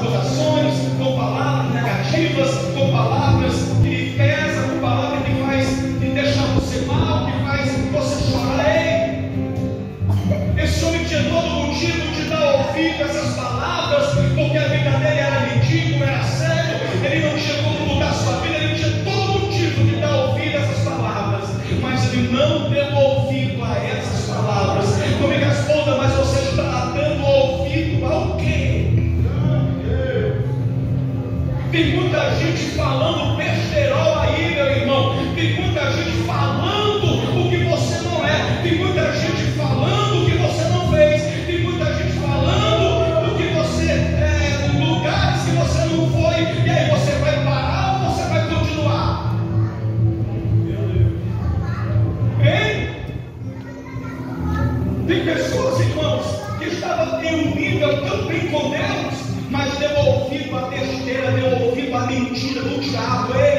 acusações, com palavras negativas, com palavras que pesam, com palavras que faz que deixa você mal, que faz você chorar. Ei, esse homem tinha todo motivo de dar ouvido a essas palavras, porque a vida dele era mendigo, era cego, ele não tinha como mudar sua vida, ele tinha todo motivo de dar ouvido a essas palavras, mas ele não deu ouvido a essas palavras. Como é que responda, mas você está dando ouvido ao quê? Tem muita gente falando besterol aí, meu irmão. Tem muita gente falando o que você não é. Tem muita gente falando o que você não fez. Tem muita gente falando o que você lugares que você não foi. E aí você vai parar ou você vai continuar? Hein? Tem pessoas, irmãos, que estavam em um nível tão bem com Deus, mas deu ouvido à besteira, deu ouvido à mentira do diabo. Ei,